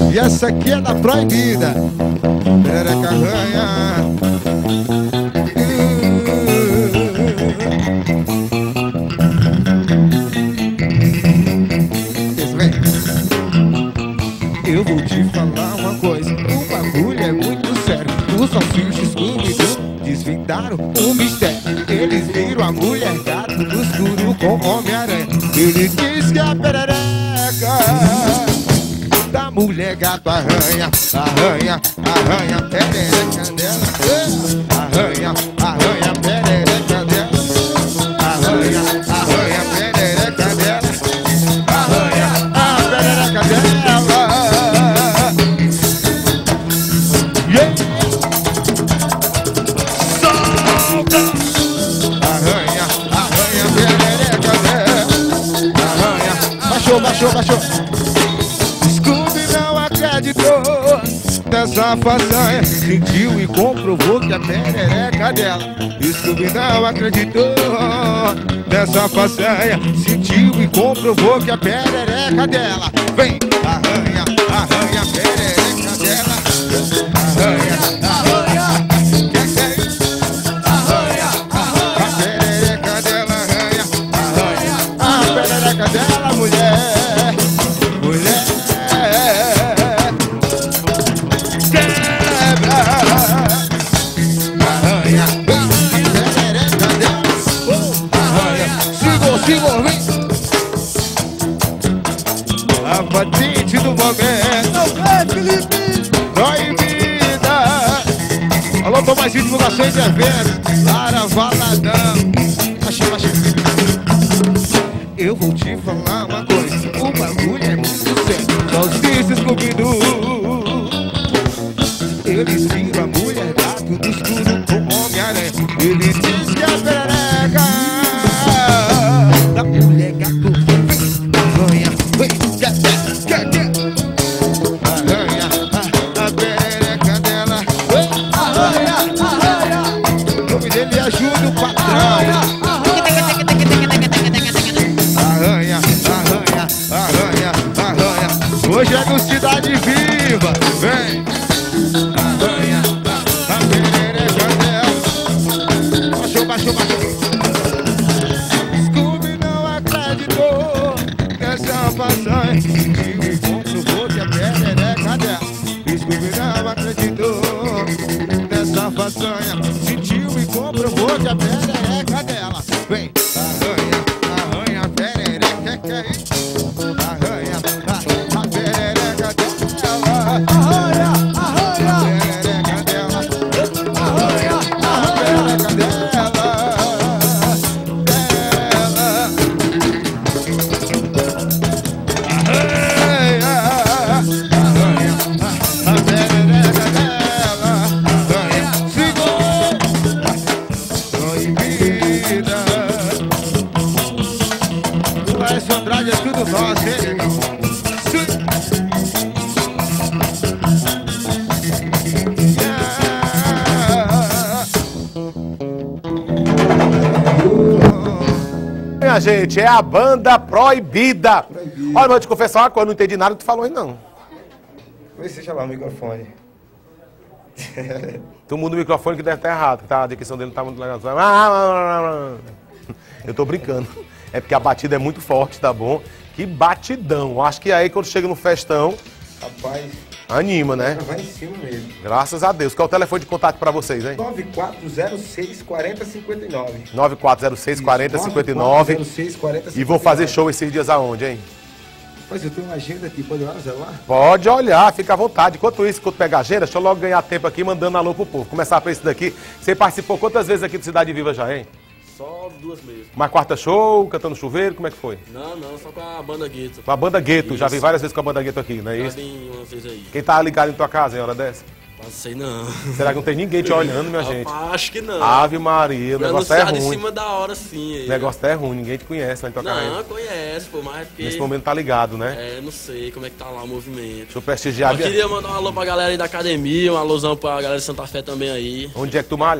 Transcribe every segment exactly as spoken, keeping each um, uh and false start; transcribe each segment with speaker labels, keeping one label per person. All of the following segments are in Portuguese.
Speaker 1: E essa aqui é da Proibida. Perereca arranha. Eu vou te falar uma coisa, o bagulho é muito sério. Os salsichas Scooby-Doo desvendaram o mistério. Eles viram a mulher gato no escuro com Homem-Aranha. Ele diz que a perereca da mulher gato arranha, arranha, arranha, perereca dela. Arranha, arranha, perereca dela. Arranha, arranha, perereca dela. Arranha, a perereca dela. Baixou, baixou. Scooby não acreditou nessa façanha. Sentiu e comprovou que a perereca dela. Scooby não acreditou nessa façanha. Sentiu e comprovou que a perereca dela. Vem, arranha, arranha a perereca dela. Arranha, arranha. Quer que é isso? Arranha, arranha. A perereca dela arranha. Arranha, a perereca dela, mulher. A patente do momento é Felipe Proibida. Alô, Tomazinho, divulgações de eventos. Lara Valadão. Baixinho, baixinho. Eu vou te falar uma coisa, o bagulho é muito sério. Salsichas Scooby-Doo, eles viram a mulher gato do escuro com Homem-Aranha. Ele diz que a perereca da mulher gato arranha, vem, quer, quer, quer. Arranha, a, a perereca dela. Arranha, arranha. O nome dele ajuda o patrão. Arranha, arranha, arranha, arranha. Hoje é do Cidade Viva, vem. Arranha, a perereca dela. Baixou, baixou, baixou. Scooby não acreditou nessa façanha. Sentiu e comprovou que a perereca dela. Scooby não acreditou nessa façanha. Sentiu e comprovou que a perereca dela. Vem, arranha, arranha a perereca, que é isso? Arranha, a, a perereca dela. Arranha, arranha a perereca dela. Arranha, a perereca dela. Andrade é tudo nosso, hein, irmão?
Speaker 2: Minha gente, é a banda Proibida. Proibida. Olha, vou te confessar uma coisa, não entendi nada que tu falou aí, não.
Speaker 1: Deixa lá o microfone.
Speaker 2: Tu muda o microfone que deve estar errado, tá? A dicção dele não tá muito legal. Eu tô brincando. É porque a batida é muito forte, tá bom? Que batidão. Acho que aí quando chega no festão,
Speaker 1: rapaz,
Speaker 2: anima, né?
Speaker 1: Vai em cima mesmo.
Speaker 2: Graças a Deus. Qual é o telefone de contato pra vocês, hein?
Speaker 1: nove quatro zero seis, quatro zero cinco nove.
Speaker 2: nove quatro zero seis, quatro zero cinco nove. E vão fazer show esses dias aonde, hein?
Speaker 1: Pois eu tenho uma agenda aqui, pode olhar no celular?
Speaker 2: Pode olhar, fica à vontade. Enquanto isso, enquanto pegar a agenda, deixa eu logo ganhar tempo aqui mandando alô pro povo. Começar por esse daqui. Você participou quantas vezes aqui do Cidade Viva já, hein?
Speaker 3: Só duas mesmo.
Speaker 2: Uma quarta show, cantando chuveiro, como é que foi?
Speaker 3: Não, não, só com a banda Gueto.
Speaker 2: Com a banda Gueto,
Speaker 3: isso.
Speaker 2: Já vi várias vezes com a banda Gueto aqui, não é isso?
Speaker 3: Uma vez aí.
Speaker 2: Quem tá ligado em tua casa em hora dessa?
Speaker 3: Não sei não.
Speaker 2: Será que não tem ninguém te olhando, minha gente?
Speaker 3: Acho que não.
Speaker 2: Ave Maria, o negócio é ruim.
Speaker 3: em cima da hora sim. Aí,
Speaker 2: o negócio é ruim, ninguém te conhece lá em tua casa.
Speaker 3: Não, conhece, pô, mas porque...
Speaker 2: Nesse momento tá ligado, né?
Speaker 3: É, não sei como é que tá lá o movimento.
Speaker 2: Deixa eu prestigiar.
Speaker 3: Eu queria mandar um alô pra galera aí da academia, um alôzão pra galera de Santa Fé também aí.
Speaker 2: Onde é que tu malha?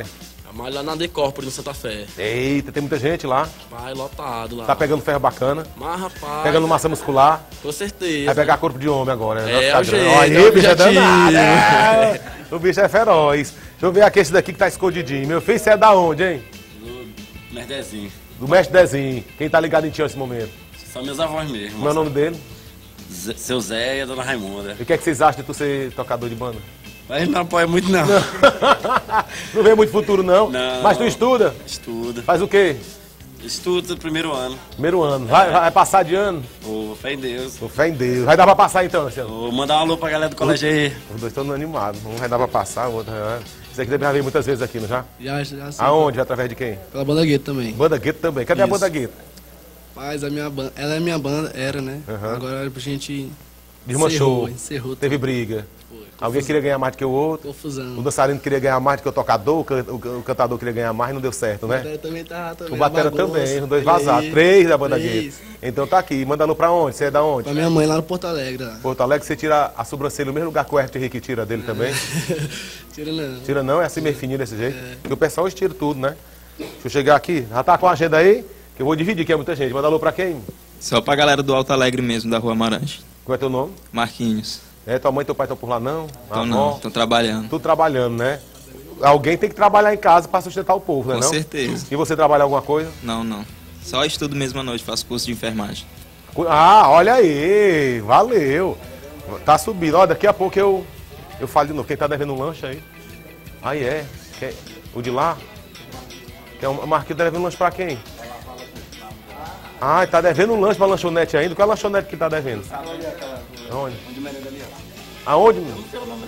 Speaker 3: Mas lá na Decórpore, no Santa Fé.
Speaker 2: Eita, tem muita gente lá.
Speaker 3: Vai lotado lá.
Speaker 2: Tá pegando ferro bacana.
Speaker 3: Mas, rapaz...
Speaker 2: Pegando massa muscular.
Speaker 3: Com certeza.
Speaker 2: Vai pegar corpo de homem agora, né?
Speaker 3: É,
Speaker 2: Vai
Speaker 3: o
Speaker 2: ficar
Speaker 3: jeito,
Speaker 2: grande. Olha
Speaker 3: é
Speaker 2: aí,
Speaker 3: o
Speaker 2: o bicho é
Speaker 3: objetivo.
Speaker 2: danado. É. O bicho é feroz. Deixa eu ver aqui esse daqui que tá escondidinho. Meu filho, você é da onde, hein?
Speaker 3: Do Merdezinho.
Speaker 2: Do Mestre Dezinho. Quem tá ligado em ti nesse momento?
Speaker 3: São meus avós mesmo.
Speaker 2: Como é o nome dele?
Speaker 3: Zé- Seu Zé e a Dona Raimunda.
Speaker 2: E o que é que vocês acham de tu ser tocador de banda?
Speaker 3: Mas não apoia muito, não.
Speaker 2: Não vê muito futuro, não?
Speaker 3: Não.
Speaker 2: Mas tu estuda?
Speaker 3: Estuda.
Speaker 2: Faz o quê?
Speaker 3: Estuda no primeiro ano.
Speaker 2: Primeiro ano. Vai, vai passar de ano?
Speaker 3: Ô, fé em Deus.
Speaker 2: Com fé em Deus. Vai dar pra passar então, esse ano?
Speaker 3: Vou mandar um alô pra galera do colégio aí.
Speaker 2: Os dois estão animados. Um vai dar pra passar, o outro vai... Isso aqui deve já ver muitas vezes aqui, não já?
Speaker 4: Já, já sim.
Speaker 2: Aonde? Através de quem?
Speaker 4: Pela banda Gueto também.
Speaker 2: Banda Gueto também. Cadê a
Speaker 4: Isso.
Speaker 2: Banda Gueto?
Speaker 4: Mas a minha banda, ela é minha banda, era, né?
Speaker 2: Aham.
Speaker 4: Agora era pra gente...
Speaker 2: Desmanchou.
Speaker 4: Encerrou, encerrou
Speaker 2: Teve
Speaker 4: tudo.
Speaker 2: briga.
Speaker 4: Foi.
Speaker 2: Alguém queria ganhar mais do que o outro. O
Speaker 4: Confusão.
Speaker 2: dançarino queria ganhar mais do que o tocador, o can- o o cantador queria ganhar mais e não deu certo,
Speaker 4: O
Speaker 2: né?
Speaker 4: Batera também tá também.
Speaker 2: O Batera
Speaker 4: bagunça.
Speaker 2: também, os dois vazados. Três da Banda Gueto.
Speaker 4: Três.
Speaker 2: Então tá aqui. Manda alô pra onde? Você é da onde?
Speaker 4: Pra minha mãe lá no Porto Alegre. Lá.
Speaker 2: Porto Alegre, você tira a sobrancelha no mesmo lugar que o Herto Henrique tira dele também.
Speaker 4: Tira não.
Speaker 2: Tira não? É assim meio fininho desse jeito? Porque o pessoal hoje tira tudo, né? Deixa eu chegar aqui. Já tá com a agenda aí? Que eu vou dividir, que é muita gente. Manda alô pra quem?
Speaker 5: Só pra galera do Alto Alegre mesmo, da Rua Amarante.
Speaker 2: Qual é teu nome?
Speaker 5: Marquinhos.
Speaker 2: É, tua mãe e teu pai estão por lá não?
Speaker 5: Então
Speaker 2: A
Speaker 5: não,
Speaker 2: avó?
Speaker 5: estão trabalhando.
Speaker 2: Tudo trabalhando, né? Alguém tem que trabalhar em casa pra sustentar o povo, né?
Speaker 5: Com
Speaker 2: não?
Speaker 5: certeza.
Speaker 2: E você trabalha alguma coisa?
Speaker 5: Não, não. Só estudo mesmo à noite, faço curso de enfermagem.
Speaker 2: Ah, olha aí, valeu. Tá subindo. Ó, daqui a pouco eu, eu falo de novo. Quem tá devendo um lanche aí? Aí é. Quem? O de lá? Que é o Marquinhos tá devendo lanche pra quem? Ah, tá devendo um lanche pra lanchonete ainda. Qual é a lanchonete que tá devendo? Onde? Aonde, meu?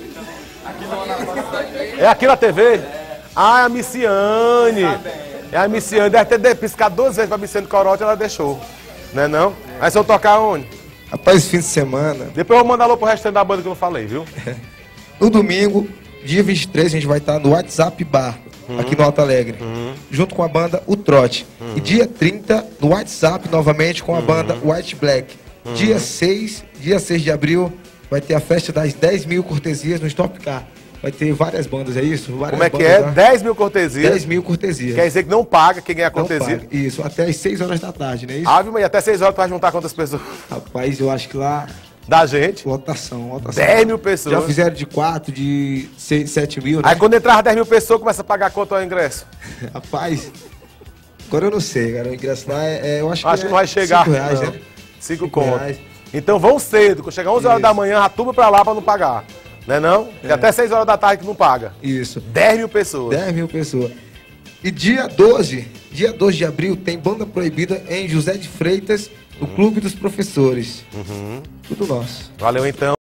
Speaker 2: É aqui na T V? Ah, é a Miciane. É a Miciane. Deve ter piscado duas vezes pra Miciane Corote, ela deixou. Não é não? Aí vocês vão tocar onde?
Speaker 6: Rapaz, fim de semana,
Speaker 2: Depois eu vou mandar alô pro restante da banda que eu não falei, viu?
Speaker 6: no domingo, dia vinte e três, a gente vai estar no WhatsApp Bar, aqui no Alto Alegre, junto com a banda O Trote. E dia trinta, no WhatsApp, novamente, com a banda White Black. Dia seis, dia seis de abril, vai ter a festa das dez mil cortesias no Stop Car. Vai ter várias bandas, é isso? Várias
Speaker 2: Como é que
Speaker 6: bandas
Speaker 2: é?
Speaker 6: lá.
Speaker 2: dez mil cortesias.
Speaker 6: dez mil cortesias.
Speaker 2: Quer dizer que não paga quem ganha a
Speaker 6: Não
Speaker 2: cortesia.
Speaker 6: paga. Isso, até às seis horas da tarde, não é isso?
Speaker 2: Ave, mãe, até seis horas tu vai juntar quantas pessoas?
Speaker 6: Rapaz, eu acho que lá,
Speaker 2: Da gente.
Speaker 6: lotação, lotação.
Speaker 2: dez mil pessoas.
Speaker 6: Já fizeram de quatro, de seis, sete mil, né?
Speaker 2: Aí quando entrar dez mil pessoas, começa a pagar quanto ao ingresso?
Speaker 6: Rapaz, agora eu não sei, cara. O ingresso lá é, é- eu acho,
Speaker 2: Acho que não vai chegar.
Speaker 6: cinco reais,
Speaker 2: não.
Speaker 6: né?
Speaker 2: Cinco
Speaker 6: Cinco
Speaker 2: conto.
Speaker 6: reais.
Speaker 2: Então vão cedo. Quando chegar onze horas
Speaker 6: Isso.
Speaker 2: da manhã, já turma pra lá pra não pagar. Não é não? E até seis horas da tarde que não paga.
Speaker 6: Isso.
Speaker 2: dez mil pessoas.
Speaker 6: dez mil pessoas. E dia doze, dia doze de abril, tem banda proibida em José de Freitas, no Clube dos Professores. Tudo nosso.
Speaker 2: Valeu então.